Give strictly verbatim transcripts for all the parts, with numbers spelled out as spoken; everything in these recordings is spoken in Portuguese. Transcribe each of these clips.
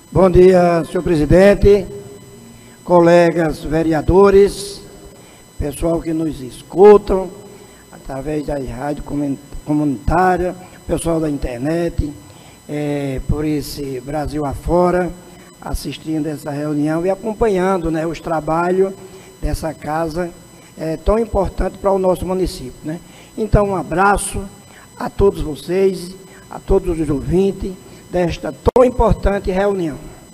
Bom dia, senhor presidente, colegas vereadores, pessoal que nos escutam através da rádio comunitária, pessoal da internet, é, por esse Brasil afora, assistindo essa reunião e acompanhando, né, os trabalhos dessa casa é, tão importante para o nosso município, né? Então, um abraço a todos vocês, a todos os ouvintes desta tão importante reunião.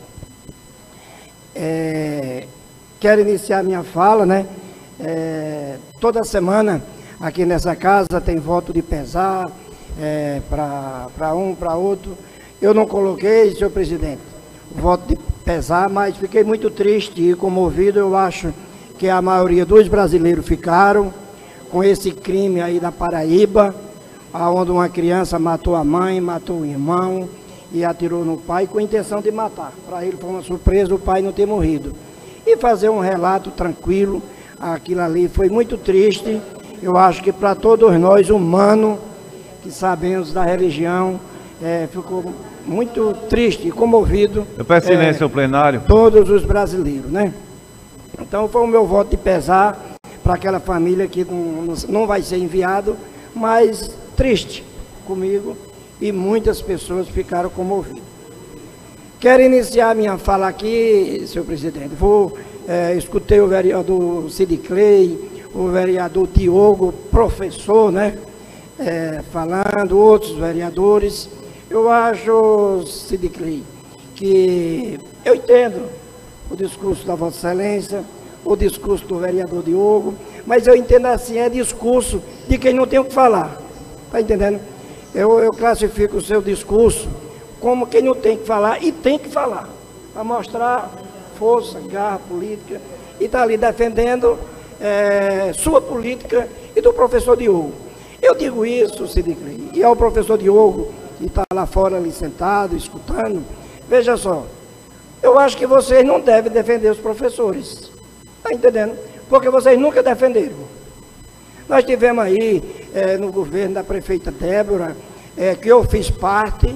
É, quero iniciar minha fala, né? É, toda semana aqui nessa casa tem voto de pesar é, para um, para outro. Eu não coloquei, senhor presidente, voto de pesar, mas fiquei muito triste e comovido. Eu acho que a maioria dos brasileiros ficaram com esse crime aí da Paraíba, onde uma criança matou a mãe, matou o irmão e atirou no pai com a intenção de matar. Para ele foi uma surpresa o pai não ter morrido. E fazer um relato tranquilo, aquilo ali foi muito triste. Eu acho que para todos nós, humanos, que sabemos da religião, é, ficou muito triste e comovido. Eu peço silêncio é, ao plenário. Todos os brasileiros, né? Então foi o meu voto de pesar para aquela família que não, não vai ser enviado, mas triste comigo e muitas pessoas ficaram comovidas. Quero iniciar minha fala aqui, senhor presidente. Vou, é, escutei o vereador Cid Clay, o vereador Diogo, professor, né? É, falando, outros vereadores. Eu acho, Cid Clay, que eu entendo o discurso da Vossa Excelência, o discurso do vereador Diogo, mas eu entendo assim, é discurso de quem não tem o que falar. Está entendendo? Eu, eu classifico o seu discurso como quem não tem que falar e tem que falar, para mostrar força, garra política, e está ali defendendo é, sua política e do professor Diogo. Eu digo isso, Cid Clay, e ao professor Diogo, que está lá fora ali sentado, escutando, veja só, eu acho que vocês não devem defender os professores, está entendendo? Porque vocês nunca defenderam. Nós tivemos aí, é, no governo da prefeita Débora, é, que eu fiz parte,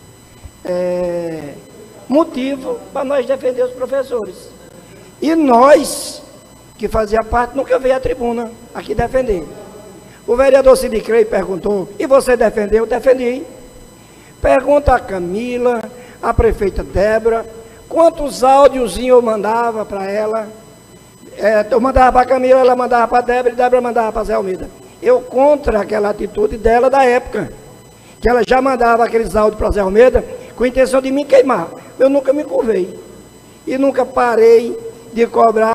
é, motivo para nós defender os professores. E nós, que fazia parte, nunca veio à tribuna aqui defender. O vereador Cid Clay perguntou, e você defendeu? Eu defendi. Pergunta a Camila, a prefeita Débora, quantos áudios eu mandava para ela. É, eu mandava para a Camila, ela mandava para a Débora, e Débora mandava para Zé Almeida. Eu contra aquela atitude dela da época, que ela já mandava aqueles áudios para Zé Almeida, com a intenção de me queimar. Eu nunca me curvei. E nunca parei de cobrar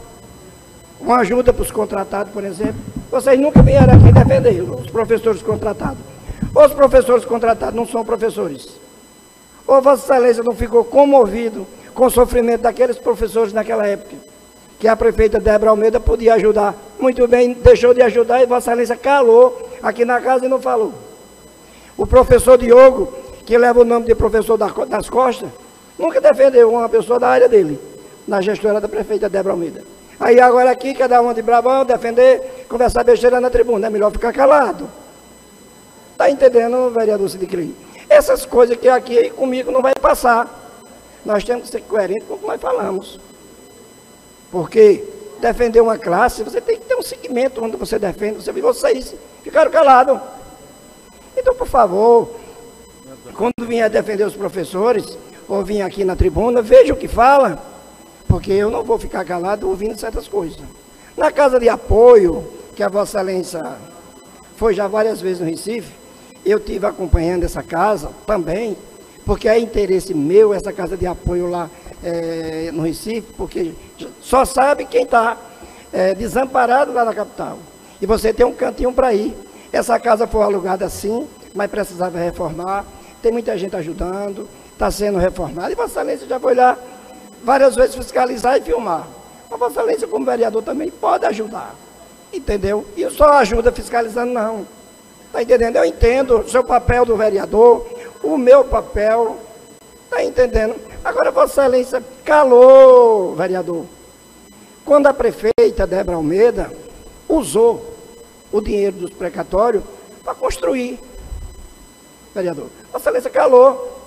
uma ajuda para os contratados, por exemplo. Vocês nunca vieram aqui defender os professores contratados. Os professores contratados não são professores. Ou Vossa Excelência não ficou comovido com o sofrimento daqueles professores naquela época, que a prefeita Débora Almeida podia ajudar. Muito bem, deixou de ajudar e Vossa Excelência calou aqui na casa e não falou. O professor Diogo, que leva o nome de professor das Costas, nunca defendeu uma pessoa da área dele, na gestora da prefeita Débora Almeida. Aí agora aqui, cada um de bravão, defender, conversar besteira na tribuna, é melhor ficar calado. Está entendendo, vereador Cid Clay? Essas coisas que aqui comigo não vai passar. Nós temos que ser coerentes com o que nós falamos. Porque defender uma classe, você tem que ter um segmento onde você defende, você, vocês ficaram calados. Então, por favor, quando vier defender os professores, ou vir aqui na tribuna, veja o que fala, porque eu não vou ficar calado ouvindo certas coisas. Na casa de apoio, que a Vossa Excelência foi já várias vezes no Recife, eu estive acompanhando essa casa também, porque é interesse meu essa casa de apoio lá é, no Recife, porque só sabe quem está é, desamparado lá na capital. E você tem um cantinho para ir. Essa casa foi alugada sim, mas precisava reformar. Tem muita gente ajudando, está sendo reformada. E Vossa Excelência já foi lá várias vezes fiscalizar e filmar. Mas Vossa Excelência, como vereador, também pode ajudar. Entendeu? E só ajuda fiscalizando, não. Está entendendo? Eu entendo o seu papel do vereador, o meu papel. Está entendendo? Agora, Vossa Excelência calou, vereador. Quando a prefeita Débora Almeida usou o dinheiro dos precatórios para construir, vereador, Vossa Excelência calou.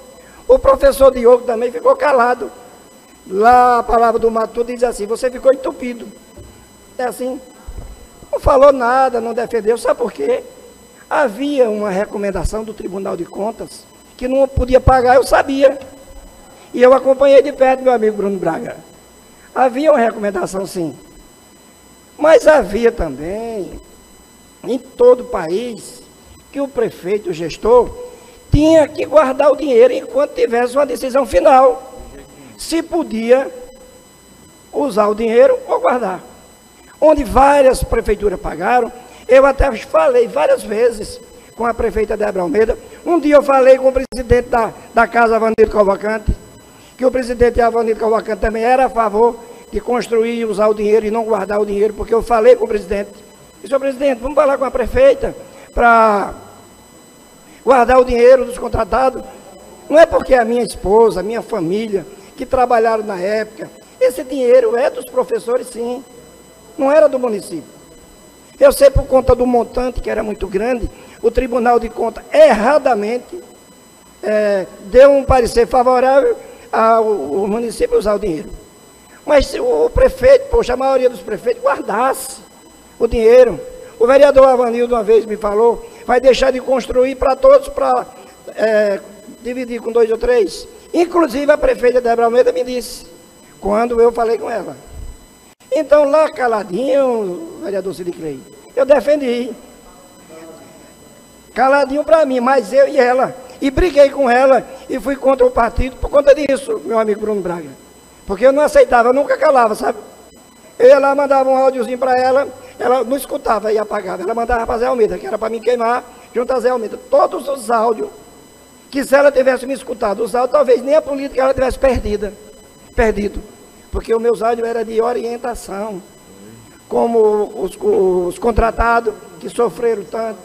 O professor Diogo também ficou calado. Lá a palavra do Matuto diz assim, você ficou entupido. É assim, não falou nada, não defendeu. Sabe por quê? Havia uma recomendação do Tribunal de Contas que não podia pagar, eu sabia. E eu acompanhei de perto meu amigo Bruno Braga. Havia uma recomendação, sim. Mas havia também, em todo o país, que o prefeito, o gestor, tinha que guardar o dinheiro enquanto tivesse uma decisão final. Se podia usar o dinheiro ou guardar. Onde várias prefeituras pagaram, eu até falei várias vezes com a prefeita Débora Almeida. Um dia eu falei com o presidente da, da Casa Avanildo Cavalcante, que o presidente Avanildo Cavalcante também era a favor de construir e usar o dinheiro e não guardar o dinheiro, porque eu falei com o presidente. Disse, senhor presidente, vamos falar com a prefeita para guardar o dinheiro dos contratados. Não é porque a minha esposa, a minha família, que trabalharam na época, esse dinheiro é dos professores, sim, não era do município. Eu sei por conta do montante, que era muito grande, o Tribunal de Contas, erradamente, é, deu um parecer favorável ao, ao município usar o dinheiro. Mas se o prefeito, poxa, a maioria dos prefeitos guardasse o dinheiro. O vereador Avanildo uma vez me falou, vai deixar de construir para todos, para é, dividir com dois ou três. Inclusive a prefeita Débora Almeida me disse, quando eu falei com ela. Então lá caladinho, vereador Sidiclei, eu defendi. Caladinho para mim, mas eu e ela. E briguei com ela e fui contra o partido por conta disso, meu amigo Bruno Braga. Porque eu não aceitava, eu nunca calava, sabe? Eu ia lá, mandava um áudiozinho para ela, ela não escutava e apagava. Ela mandava para Zé Almeida, que era para me queimar, junto a Zé Almeida. Todos os áudios, que se ela tivesse me escutado, os áudios, talvez nem a política ela tivesse perdida, perdido. Porque os meus áudios eram de orientação, como os, os contratados que sofreram tanto,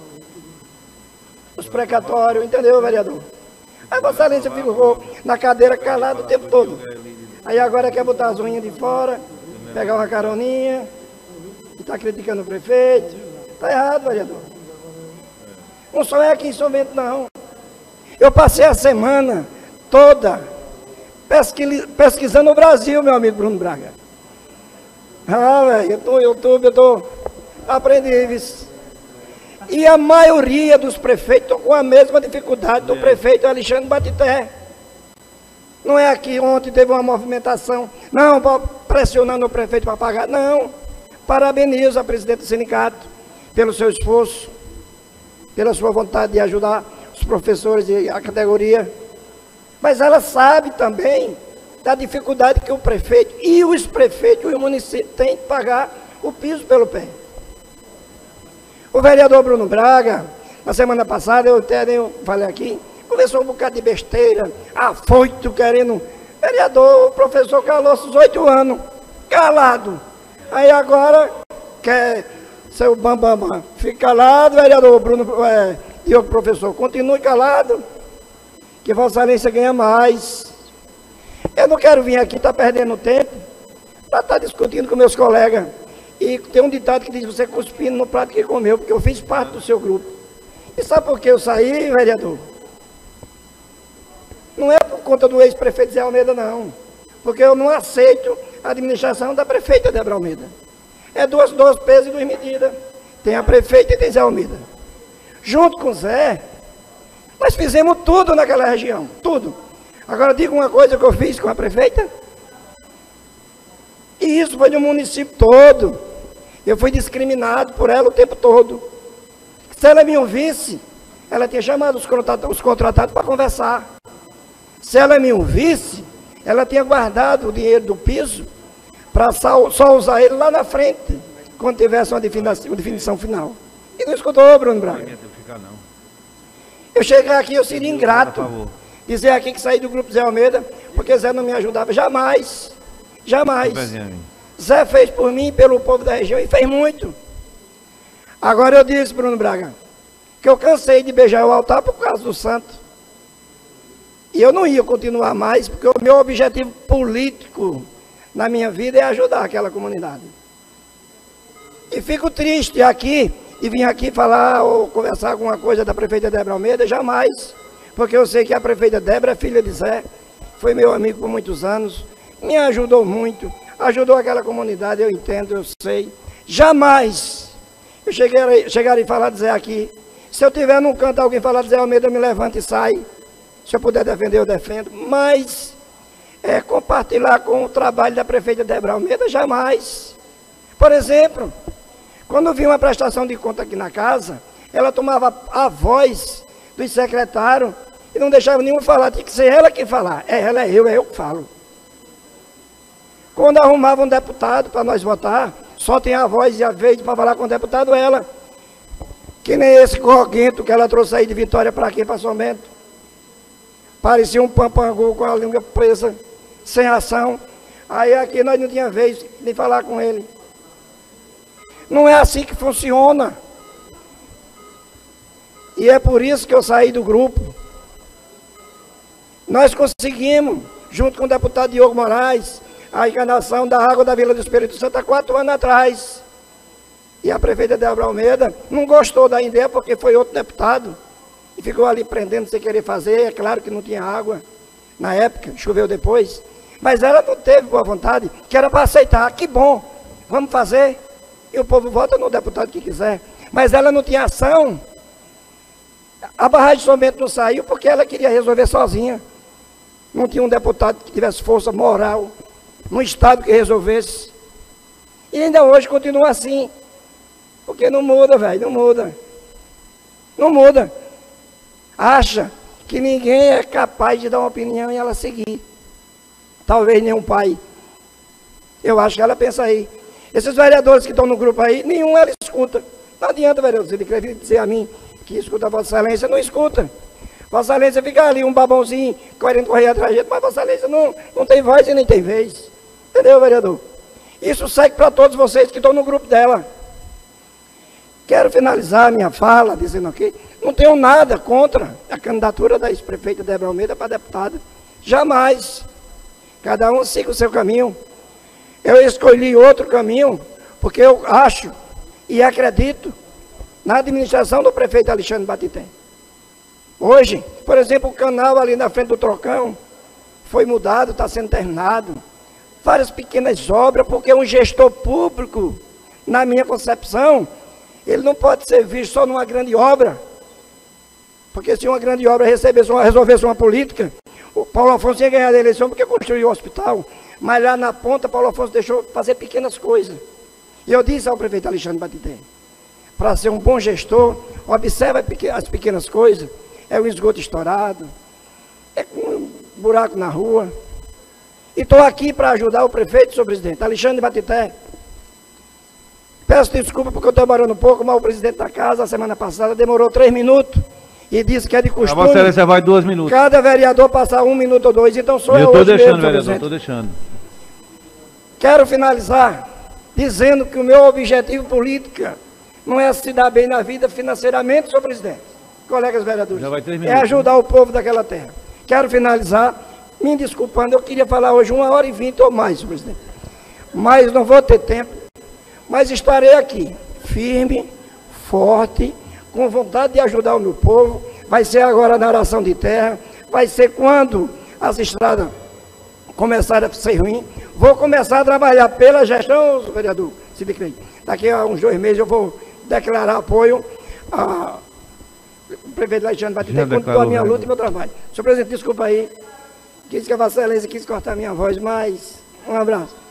os precatórios, entendeu, vereador? Aí Vossa Excelência ficou na cadeira calado o tempo todo. Aí agora quer botar as unhas de fora, pegar uma caroninha, e está criticando o prefeito. Está errado, vereador. Não só é aqui em São Bento, não. Eu passei a semana toda pesquisando o Brasil, meu amigo Bruno Braga. Ah, velho, eu estou no YouTube, eu estou aprendendo. E a maioria dos prefeitos estão com a mesma dificuldade do prefeito Alexandre Batité. Não é aqui ontem teve uma movimentação, não, pressionando o prefeito para pagar, não. Parabenizo a presidente do sindicato pelo seu esforço, pela sua vontade de ajudar os professores e a categoria. Mas ela sabe também da dificuldade que o prefeito e os prefeitos e o município têm de pagar o piso pelo pé. O vereador Bruno Braga, na semana passada, eu até eu falei aqui, conversou um bocado de besteira, afoito, querendo... Vereador, o professor calou-se os oito anos, calado. Aí agora, quer seu bambambam, bam, bam. Fica calado, vereador Bruno, é, e o professor, continue calado, que Vossa Excelência ganha mais. Eu não quero vir aqui, estar tá perdendo tempo, para estar tá discutindo com meus colegas. E tem um ditado que diz, você cuspindo no prato que comeu, porque eu fiz parte do seu grupo. E sabe por que eu saí, vereador? Não é por conta do ex-prefeito Zé Almeida, não. Porque eu não aceito a administração da prefeita Débora Almeida. É duas, duas pesos e duas medidas. Tem a prefeita e tem Zé Almeida. Junto com o Zé, nós fizemos tudo naquela região, tudo. Agora diga uma coisa que eu fiz com a prefeita. E isso foi no município todo. Eu fui discriminado por ela o tempo todo. Se ela me ouvisse, ela tinha chamado os contratados, os contratados para conversar. Se ela me ouvisse, ela tinha guardado o dinheiro do piso para só, só usar ele lá na frente, quando tivesse uma definição, uma definição final. E não escutou, Bruno Braga. Eu chegar aqui, eu seria ingrato dizer aqui que saí do grupo Zé Almeida, porque Zé não me ajudava. Jamais. Jamais. Zé fez por mim, pelo povo da região, e fez muito. Agora eu disse, Bruno Braga, que eu cansei de beijar o altar por causa do santo. E eu não ia continuar mais, porque o meu objetivo político na minha vida é ajudar aquela comunidade. E fico triste aqui, e vim aqui falar ou conversar com uma coisa da prefeita Débora Almeida, jamais. porque eu sei que a prefeita Débora é filha de Zé, foi meu amigo por muitos anos, me ajudou muito, ajudou aquela comunidade, eu entendo, eu sei. Jamais eu cheguei, chegarei a falar de Zé aqui. Se eu tiver num canto alguém falar de Zé Almeida, eu me levanto e saio. Se eu puder defender, eu defendo. Mas é, compartilhar com o trabalho da prefeita Débora Almeida, jamais. Por exemplo, quando vi uma prestação de conta aqui na casa, ela tomava a voz dos secretários e não deixava nenhum falar, tinha que ser ela que falar. É ela, é eu, é eu que falo. Quando arrumava um deputado para nós votar, só tem a voz e a vez para falar com o deputado ela. Que nem esse corguento que ela trouxe aí de Vitória para aqui, para São Bento. Parecia um pampangu com a língua presa, sem ação. Aí aqui nós não tínhamos vez de falar com ele. Não é assim que funciona. E é por isso que eu saí do grupo. Nós conseguimos, junto com o deputado Diogo Moraes, a enganação da água da Vila do Espírito Santo há quatro anos atrás. E a prefeita Débora Almeida não gostou da ideia porque foi outro deputado. E ficou ali prendendo sem querer fazer. É claro que não tinha água na época, choveu depois. Mas ela não teve boa vontade, que era para aceitar. Que bom, vamos fazer. E o povo vota no deputado que quiser. Mas ela não tinha ação. A barragem de São Bento não saiu porque ela queria resolver sozinha. Não tinha um deputado que tivesse força moral no estado que resolvesse. E ainda hoje continua assim. Porque não muda, velho, não muda. Não muda. Acha que ninguém é capaz de dar uma opinião e ela seguir. Talvez nenhum pai. Eu acho que ela pensa aí. Esses vereadores que estão no grupo aí, nenhum ela escuta. Não adianta, vereador, você quer dizer a mim que escuta a Vossa Excelência, não escuta. Vossa Excelência fica ali, um babãozinho, querendo correr atrás de gente, mas Vossa Excelência não, não tem voz e nem tem vez. Entendeu, vereador? Isso segue para todos vocês que estão no grupo dela. Quero finalizar minha fala dizendo aqui, não tenho nada contra a candidatura da ex-prefeita Débora Almeida para deputada. Jamais. Cada um siga o seu caminho. Eu escolhi outro caminho, porque eu acho e acredito na administração do prefeito Alexandre Batité. Hoje, por exemplo, o canal ali na frente do Trocão foi mudado, está sendo terminado. Várias pequenas obras, porque um gestor público, na minha concepção, ele não pode ser visto só numa grande obra. Porque se uma grande obra recebesse uma, resolvesse uma política, o Paulo Afonso ia ganhar a eleição porque construiu o hospital. Mas lá na ponta, Paulo Afonso deixou fazer pequenas coisas. E eu disse ao prefeito Alexandre Batité, para ser um bom gestor, observa as pequenas coisas. É o esgoto estourado, é um buraco na rua. E estou aqui para ajudar o prefeito, senhor presidente, Alexandre Batité. Peço desculpa porque eu estou demorando um pouco, mas o presidente da casa, a semana passada, demorou três minutos e disse que é de costume. A Vossa Excelência vai duas minutos. Cada vereador passar um minuto ou dois, então sou eu, eu hoje mesmo. Eu estou deixando, vereador, estou deixando. Quero finalizar dizendo que o meu objetivo político não é se dar bem na vida financeiramente, senhor presidente, colegas vereadores, já vai três minutos, é ajudar, né, o povo daquela terra. Quero finalizar me desculpando, eu queria falar hoje uma hora e vinte ou mais, senhor presidente, mas não vou ter tempo, mas estarei aqui, firme, forte, com vontade de ajudar o meu povo. Vai ser agora na aração de terra, vai ser quando as estradas começarem a ser ruins. Vou começar a trabalhar pela gestão, vereador Sidicrei. Daqui a uns dois meses eu vou declarar apoio ao prefeito Alexandre Batité com a minha luta e meu trabalho. Senhor presidente, desculpa aí, quis que a Vossa Excelência quis cortar minha voz, mas um abraço.